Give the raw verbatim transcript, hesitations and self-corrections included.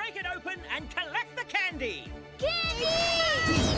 break it open and collect the candy. Candy!